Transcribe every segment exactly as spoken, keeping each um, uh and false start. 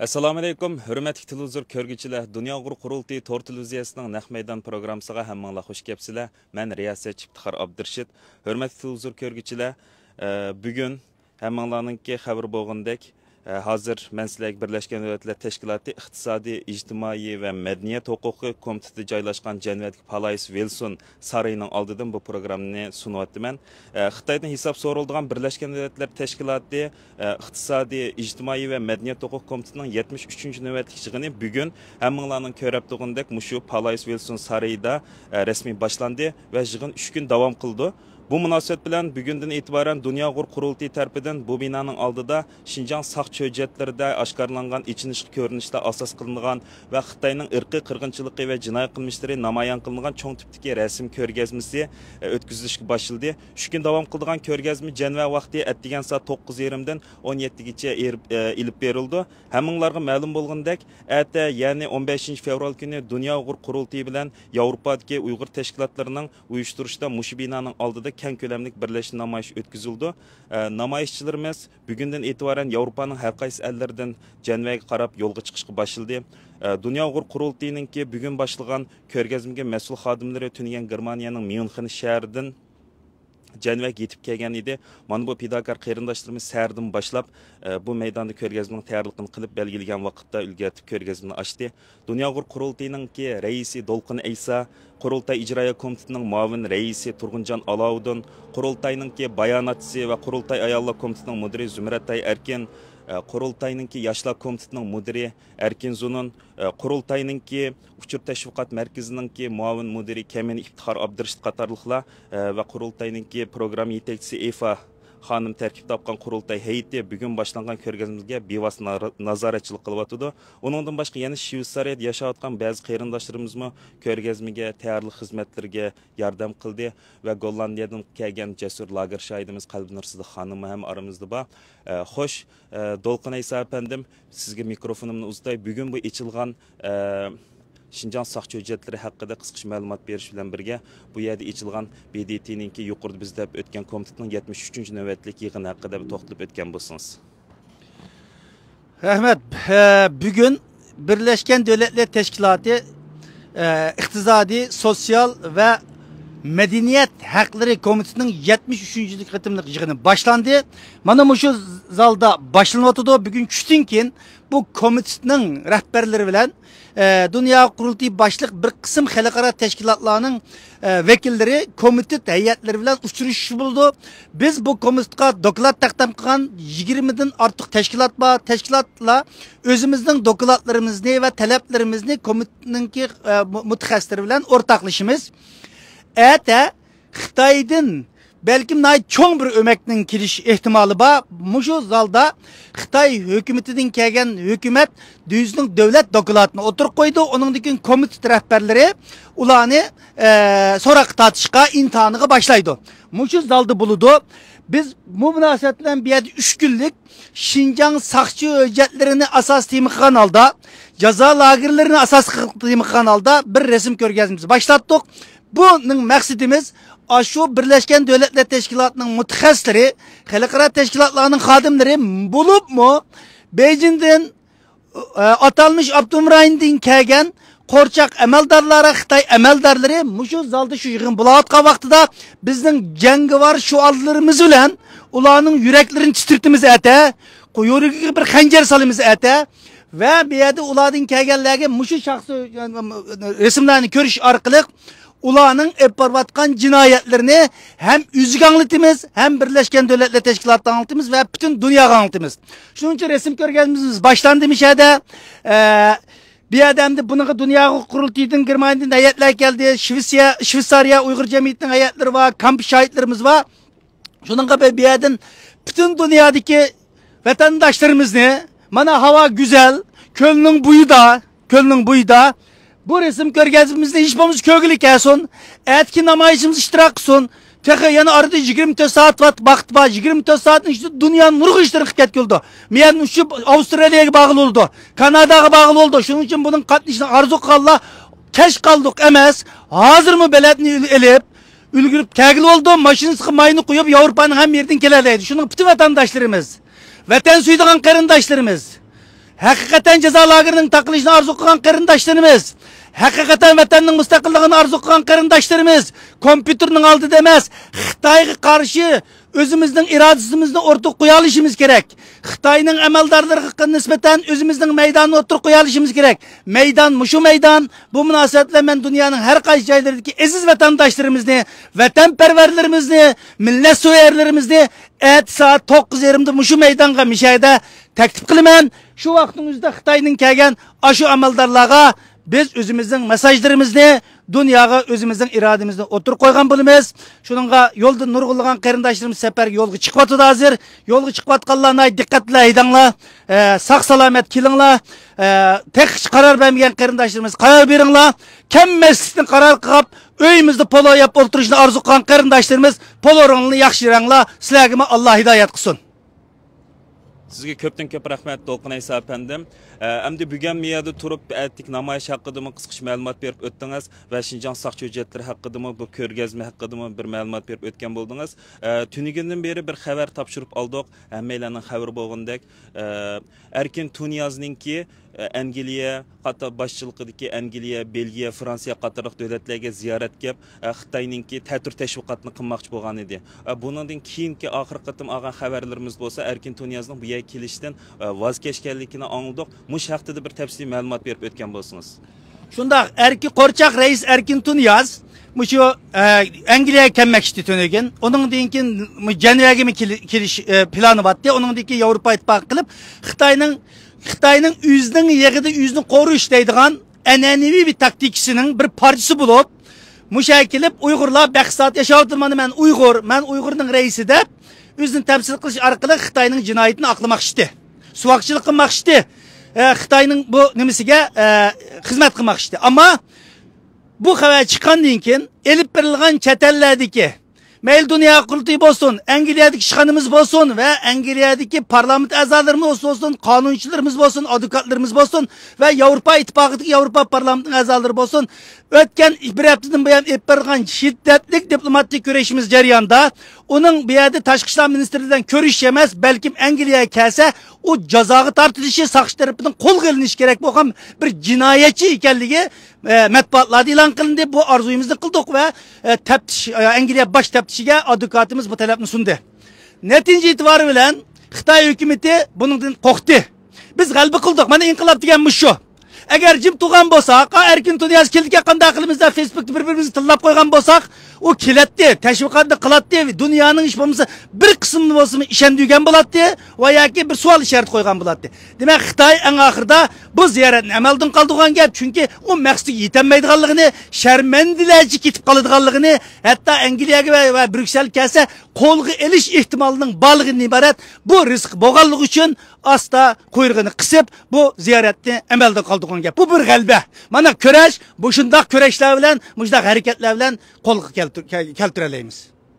Assalomu alaykum, hurmatli televizor ko'rguvchilar. Dunyo qurultiyi to'r televiziyasining naq maydon programmasiga hammanglar xush kelibsizlar. Men riyosatchi Iftixor Abdurshid. Hurmatli televizor ko'rguvchilar, bugun hammanglarningki xabar bo'lgandek, hozir men sizlarga Birlashgan Davlatlar Tashkiloti iqtisodiy, ijtimoiy va madaniyat huquqi komiteti joylashgan Janvatlik Palais Wilson sarayining oldidan bu programmani sunyapman. Xitoydan hisob so'raladigan Birlashgan Davlatlar Tashkiloti iqtisodiy, ijtimoiy va madaniyat huquq komitetining yetmish uchinchi navbatlik yig'ini bugun hammanglarning ko'rib turgandek mushu Palais Wilson sarayida rasmiy boshlandi va yig'in uch kun davom qildi. Bu munosabat bilan bugundan e'tiboran Dunyo qurultiyi tarafidan bu binoning oldida Xinjiang saqchi hujjatlarida oshkorlangan ichinishli ko'rinishda asos qilingan va Xitoyning irqiy qirg'inchiligi va jinoiy qilmishlari namoyon qilingan cho'ng tipdagi rasm ko'rgazmasi o'tkazilishga boshlandi. uch kun davom qilgan ko'rgazma janva vaqti atdigan soat to'qqiz yarim dan o'n yettigacha ilib berildi. Hammanglarga ma'lum bo'lgandek, ata ya'ni o'n beshinchi fevral kuni Dunyo qurultiyi bilan Yevropadagi Uyg'ur tashkilotlarining uyushtirishda mushu binoning oldida keng ko'lamlik birlashma namoyish o'tkazildi. Namoyishchilarimiz bugundan e'tiboran Yevropaning har qaysi ellaridan janvaga qarab yo'lga chiqishga boshladi. Dunyo qurultiyiningki bugun boshlagan ko'rgazmaga mas'ul xodimlari Tunigan Germaniyaning Myunxen shahridan janvaga yetib kelgan edi. Mana bu pidakar qarindoshlarimiz sərdən boshlab bu maydonda ko'rgazmaning tayyorligini qilib belgilagan vaqtda ulgurtib ko'rgazmani ochdi. Dunyo qurultiyiningki raisi Dolqin Aysa, Qurultay ijroiya komitetining muavin raisi Turg'unjon Alovdin, qurultayninki bayonotchisi va qurultay ayollar komitetining mudiri Zumratay Erkin, qurultayninki yoshlar komitetining mudiri Erkin Zunun, qurultayninki uchur tashviqot markazininki muavin mudiri Kamin Iftixor Abdurshid qatorliqlar va qurultayninki program yetakchisi Efa Xanım tərkib tapqan qurultay heyeti bugun boshlangan ko'rgazmaga bevosita nazoratchilik qilyapti. Uningdan boshqa yana Shveysariyada yashayotgan ba'zi qarindoshlarimiz mo ko'rgazmaga tayyorlik xizmatlariga yordam qildi va Gollandiyadan kelgan jasur lager shoidimiz Qalbinur Sidiq xonim ham aramizda bor. Xo'sh, Dolqin Aysa apandim, sizga mikrofonimni uzatay. Bugun bu ichilgan Xinjiang saqchi hujjatlari haqida qisqacha ma'lumot berish bilan birga bu yerda ichilgan B D T'ninki yuqorida bizda o'tgan komitetning yetmish uchinchi navbatlik yig'ini haqida to'xtalib o'tgan bo'lsangiz. Rahmat. Bugun Birleşken Devletler Teşkilatı iqtisodiy, sosyal ve Medeniyet Hakları Komitetining yetmish uchinchi qitimlik yig'ini boshlandi. Mana bu shu zalda boshlanyapti. Bugun tushdan keyin bu komitetning rahbarlari bilan Dünya qurultiyi boshliq bir qism xalqaro tashkilotlarning vakillari komitet heyetleri bilan uchrashish bo'ldi. Biz bu komitetga doklad taqdim qilgan yigirmadan ortiq tashkilot bor. Tashkilotlar o'zimizning dokladlarimizni va talablarimizni komitetningki mutaxassislari bilan o'rtoqlashimiz. Ata Xitoydan belki nay çoğun bir ömeknin kiriş ihtimali var. Muşu zalda Xitay hükümetinden kelgen hükümet düzünün devlet dokulatını oturup koydu. Onundaki komitet rehberleri ulanı e, sorak tartışka imtihanıga başlaydı. Muşu zalda buludu. Biz bu münasebetle bir yerde üç günlük Xinjiang saqchi hüccetlerini asas temiqan alda, jaza lagerlerini asas temiqan alda bir resim ko'rgazmamizni başlattık. Bunun məqsidimiz şu Birleşken Devletler Teşkilatı'nın mutaxassislari, xalqaro teşkilatlarının xodimlari bulup mu Beijing'den e, atalmış Abdumrayin'den kelgen qorçaq əməldarlara, Xitay əməldarları muşu zalda şu yığın bulayotgan vaqtida bizning jangovar şuallarımız bilan ularning yuraklarini titirtimiz ata, quyrugiga bir xanjar salimiz ata ve bir yerda ulardan kelganlarga muşu shaxsiy resimlarni ko'rish orqali ularning eparvatgan cinayetlerini hem yüzüge anlatımız hem Birleşken Devletler Teşkilatı'na anlatımız ve bütün dünyaya anlatımız. Şunun için resim görgezimiz başlandı mişede. Ee, bir adam da bunun dünya qurultiyinin Germaniyadan heyetler geldi. Şveysariya, Şveysariya Uygur Cemiyeti'nin heyetleri var. Kamp şahitlerimiz var. Şunun gibi bir adam bütün dünyadaki vatandaşlarımız ne? Bana hava güzel. Köln'ün buyu da. Köln'ün buyu da. Bu resim görgezimizde hiç bomuz kögülük olsun. Etkin namayışımız iştirak olsun. Tekrar yani arada yigirma to'rt saat vaqt var. yigirma to'rt saatin içinde dünyanın nurgu işleri hikmet oldu. Men şu Avustralya'ya bağlı oldu. Kanada'ya bağlı oldu. Şunun için bunun katlaşına arzu kalla keş kaldık emez. Hazır mı beledini elip ülgürüp tegil oldu. Maşını sıkı mayını koyup Avrupa'nın hem yerden kelerleydi. Şunun bütün vatandaşlarımız. Vatan suyduğun karındaşlarımız. haqiqatan jazo lagerining taqilishini arzu qilgan qarindoshlarimiz, haqiqatan vatanning mustaqilligini arzu qilgan qarindoshlarimiz, kompyuterning oldida emas, Xitoyga qarshi özümüzün iradesimizni ortaya qo'ya olishimiz kerak. Xitoyning amaldorlariga nisbatan o'zimizning maydonni o'tirib qo'ya olishimiz kerak. Meydan, mushu meydan. Bu munosabat bilan men dunyoning har qaysi joylaridagi aziz vatandoshlarimizni, vatanparvarlarimizni, millat so'yarlarimizni at soat to'qqiz yarim da mushu maydonga mishayda taklif qilaman. Shu vaqtning o'zida Xitoyning kelgan ashu amaldorlarga biz o'zimizning mesajlarimizni dunyoga o'zimizning irodamizni o'tirib qo'ygan bo'lamiz. Shuningga yo'lda nurg'ulgan qarindoshlarimiz safar yo'lga chiqyapti hozir. Yo'lga chiqayotganlarni diqqatli haydanglar. Saq salomat kelinglar. Tek qarar bermagan qarindoshlarimiz qarar beringlar. Kemmaslikdan qarar qilib uyimizda polo yap o'tirishni arzu qilgan qarindoshlarimiz poloringni yaxshi ranglar. Sizlarga Alloh hidoyat qilsin. Sizge köpten köp rahmet Dolqun Aysa efendim. Endi bugun miyada turib ettik namoyish haqida qisqacha ma'lumot berib o'tdingiz va Şinjan saqchi hujjatlari haqida bu ko'rgazma haqida bir ma'lumot berib o'tgan bo'ldingiz. Tunigundan beri bir xabar topshirib oldik. Hammalarning xabari bo'lgandek, Erkin Tuniyazninki Angliya, hatta başçılıqdaki Angliya, Belgiya, Fransiya qatorliq davlatlarga ziyorat kelib, Xitoyninki ta'tir tashviqotni qilmoqchi bo'lgan edi. Bundan keyingi oxirgi qatim olgan xabarlarimiz bo'lsa, Erkin Tuniyazning bu yerga kelishdan voz kechganligini angladik. Mush haqida bir tafsiliy ma'lumot berib o'tgan bo'lsangiz. Shundaq, Erki Qorchaq reis Erkin Tuniyaz mushu Angliyaga kelmoqchi tunugan. Uningdan keyin Jenvaga kelish plani bor. Uningdan keyin Yevropa ittifoqi qilib Xitoyning Xitoyning o'zining yig'ida o'zini qo'rish deydigan an'anaviy bir taktikasining bir parchasi bo'lib, mushay kelib Uyg'urlar baqsat yashayotmani men Uyg'ur, men Uyg'urning reisi deb o'zini tamsil qilish orqali Xitoyning jinoyatini aqlamoqchi. Suvoqchilik qilmoqchi. Xitoyning bu nimasiga xizmat qilmoqchi. Ammo bu xabar chiqqandan keyin elib berilgan chet ellardagi Meyl dünya qurultayı bo'lsin, Angliyadagi ishxonamiz bo'lsin va Angliyadagi parlament a'zolarimiz bo'lsin, qonunchilarimiz bo'lsin, advokatlarimiz bo'lsin va Yevropa ittifoqidagi Yevropa parlamentining a'zolari bo'lsin. O'tgan bir haftadan buyon olib bergan shiddatli diplomatik kurashimiz jarayonida uning bu yerda tashqi ishlar ministrligidan ko'rish emas, balkim Angliyaga kelsa, u jazoga tortilishi saqchi tarafidan qo'lga olinishi kerak bo'lgan bir jinoyatchi ekanligi matbuotlarda e'lon qilindi. Bu orzuyimizni qildik va taftish Angliya bosh taftishiga advokatimiz bu talabni sundi. Natija e'tibori bilan Xitoy hukumatı buningdan qo'rqdi. Biz g'alaba qildik. Mana inqilob deganimiz shu. Agar jim turgan bo'lsak, Erkin Tuniyaz keldiga qanday qilimizda Facebookda bir-birimizni tillab qo'ygan bo'lsak, u kelatdi, tashviqotni qilatdi, dunyoning ish bo'lmasa bir qismini bo'lsa ishondigan bo'ladi va yoki bir savol ishorat qo'ygan bo'ladi. Demak, Xitoy eng oxirida bu ziyoratni amaldan qoldirgan gap, chunki u maqsadga yetolmaydiganligini, sharmandilarcha ketib qoladiganligini, hatto Angliyaga va Bryussel kelsa qo'lga elish ehtimolining borligidan iborat bu risk bo'lganligi uchun asta quyrug'ini qisib bu ziyoratni amalda qoldirgan gap. Bu bir g'alaba. Mana kurash, bu shundoq kurashlar bilan, shundoq harakatlar bilan qo'lga keltiramiz.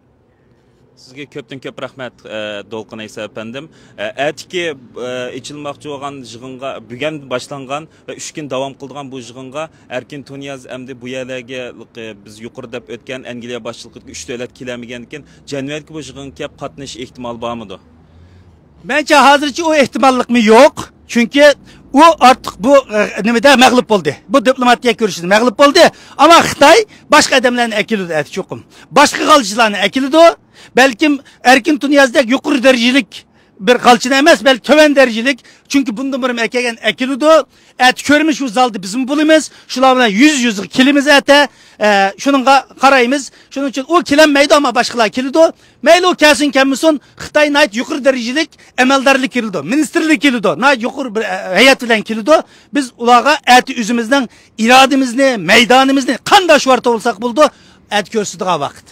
Sizga köpten köp rahmet Dolqun Aysa efendim. Atiki içilmoqchi bo'lgan yig'inga bugun boshlangan va uch kun davom qilgan bu yig'inga Erkin Tuniyaz hamda bu yerlarga biz yuqorida o'tgan Angliya boshchiligidagi uch davlat kelmagan ekan, Jenvaga bu yig'inga kelib qatnashish ehtimoli bormidi? Bence hozircha o ehtimollikmi yo'q. Chunki u artık bu nimada mag'lub bo'ldi. Bu diplomatiya ko'rishida mag'lub bo'ldi. Ammo Xitoy boshqa odamlarni akilidi, aytib cho'qim. Boshqa g'alchilarni akilidi. Balkim Erkin Tuniyazdek yuqori darajalik bir qalchina emas, balki töven darajalik. Chunki bunda birim akagan akilidi. At ko'rmish u zalda bizim bo'lamiz. Shular bilan yuz yuz kelimiz ata. Shuningga qaraymiz. Shuning uchun u kelinmaydi, ammo boshqalar keladi. Mayli u kelsin kelmasin, Xitoy nayt yuqori darajalik amaldorlik keladi. Ministerlik keladi. Nayt yuqori bir hayat bilan keladi. Biz ularga at o'zimizning irodamizni, maydonimizni qanday shvarta bo'lsak bo'ldi, at ko'rsatadigan vaqt.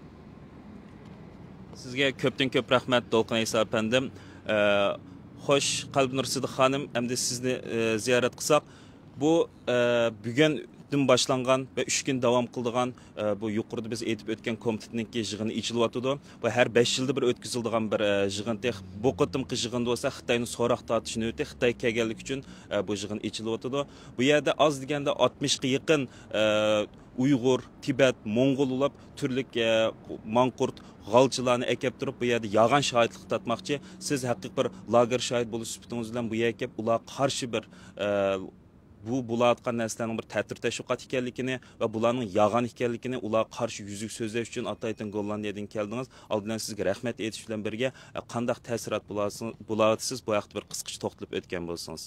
Sizga köpten köp rahmet Dolqun Aysa efendim. Xo'sh, Qalbinur Sidiq xonim, hamda sizni ziyorat qilsak, bu bugun dün boshlangan va uch kun davom qildigan bu yuqorida biz aytib o'tgan komitetninki yig'ini ichilyotdi. Bu har besh yilda bir o'tkaziladigan bir yig'in. Bu qatimqi yig'inda bo'lsa Xitoyning so'roq tortishini o'tdi. Xitoy kelganlik uchun bu yig'in ichilyotdi. Bu yerda oz deganda oltmishga yaqin Uyg'ur, Tibet, Mo'ng'ul ulab turlik e, manqurt, g'alchilarni ekib turib bu yerda yag'an shohidlik tatmoqchi. Siz haqiqiy bir lager shohid bo'lish sifatingiz bilan bu yerga kelib ular qarshi bir e, bu bulayotgan narsalarning bir ta'tir tashviqot ekanligini va bularning yag'an ekanligini ular qarshi yuzuk so'zlash uchun Ataytin Gollandiyadan keldingiz. Oldindan sizga rahmat aytish bilan birga qanday ta'sirat bo'laysiz bu haqda bir qisqacha to'xtalib o'tgan bo'lsangiz.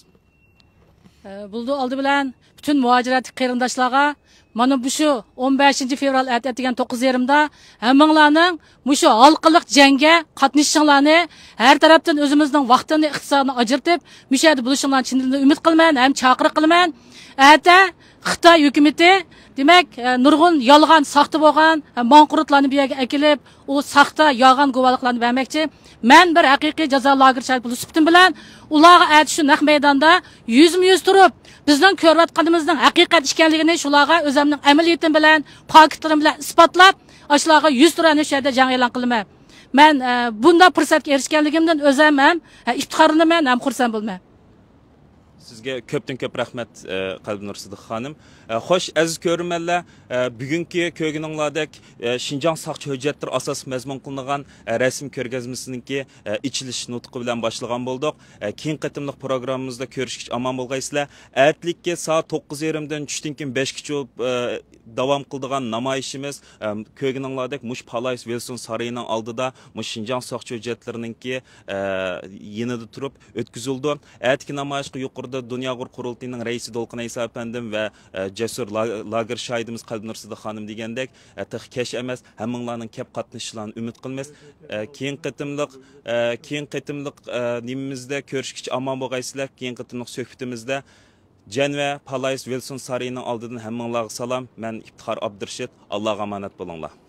Buldu oldu bilan bütün muhaciratlik qarindoshlarga mana bu shu o'n beshinchi fevral atatigan to'qqiz yarimda hammanglarning mushu halqiliq jangga qatnashishinglarni har tarafdan o'zimizning vaqtini iqtisodini ajratib mushada bo'lishinglarni chin dildan umid qilaman, ham chaqiriq qilaman. Ata Xitoy hukumatı demak nurg'un yolg'on saxta bo'lgan manqurtlarni bu yerga akilib, u saxta yolg'on guvohliklarni bermoqchi. Men bir haqiqiy jazo lager shohid bo'lish sifatim bilan ularga aytish shu naq maydonda yuzma-yuz turib, bizning ko'rayotganimizning haqiqat ekanligini shularga o'zimning amaliyatim bilan, faktlarim bilan isbotlab, shularga yuz turani shu yerda jang e'lon qilaman. Men bunda fursatga erishganligimdan o'zim ham iftixorlanaman, ham xursand bo'lman. Sizga ko'pdan ko'p rahmat Qalbi Nur Sidiq xonim. Xo'sh, aziz ko'rmanlar, bugungi ko'rganinglardek Şinjan saqchi hujjatlar asos mazmun qilingan rasm ko'rgazmasininki ichilish nutqi bilan boshlagan bo'ldik. Keyin qatimliq programmamizda ko'rishgich omon bo'lgaysizlar. Ertlikka soat to'qqiz yarim dan tushdan keyin beshgacha davom qildigan namoyishimiz ko'rganinglardek mush Palais Wilson saroyining oldida mush Şinjan saqchi hujjatlarininki yanida turib o'tkazildi. Ertki namoyishga yuqorida Dünya Uyg'ur qurultiyining raisi Dolqin Aysa apandim va Cesur lager shohidimiz Qalbi Nur Sidiq xonim degandek tiq kesh emas, hammanglarning kep qatnashishlarini umid qilamiz. Keyin qatimliq keyin qatimliq nimimizda ko'rishgich omon bo'lgaysizlar. Keyin qatimliq suhbatimizda Janva Palais Wilson saroyining oldidan hammanglarga salom. Men Iftixor Abdurshid. Allohga omonat bo'linglar.